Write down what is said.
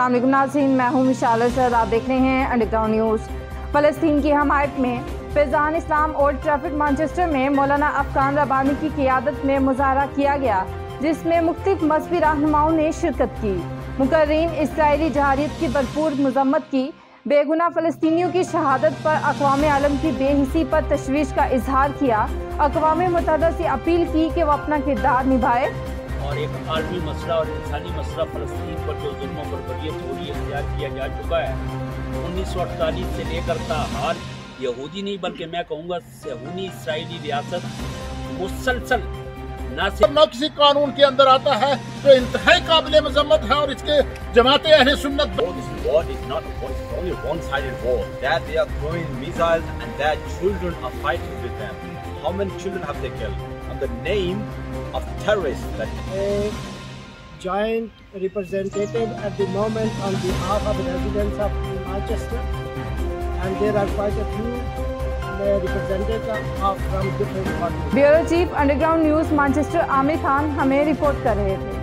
अस्सलाम वालेकुम नाज़रीन, मैं हूँ मिशाल सर। आप देख रहे हैं अंडरग्राउंड न्यूज़। फ़लस्तीन की हमायत में Faizan Islam old Trafford Manchester में मौलाना अफ़गान रब्बानी की क़ियादत में मुज़ाहरा किया गया, जिसमें मुख्तलिफ मज़हबी रहनुमाओं ने शिरकत की। मुकर्रीन इस्राएली जहारियत की भरपूर मज़म्मत की। बेगुनाह फ़लस्तीनियों की शहादत पर अक़वाम आलम की बेहिसी पर तशवीश का इजहार किया। अक़वाम मुत्तहिदा से अपील की कि वह अपना किरदार निभाए और एक आलमी मसला और इंसानी मसला फ़लस्तीन पर जो जुल्म और बर्बरियत हो रही है इख्तियार किया जा चुका है। 1948 से लेकर ताहाल यहूदी नहीं बल्कि मैं कहूँगा सहूनी इसराइली रियासत मुसलसल न किसी कानून के अंदर आता है तो इंतहाई काबिल मजम्मत है। और इसके जमाते अहले सुन्नत How many children have they killed? On the name of terrorists. A joint representative at the moment on behalf of the residents of Manchester, and there are quite a few representatives from different parties. Bureau chief underground news Manchester Aamir Khan हमें report कर रहे थे।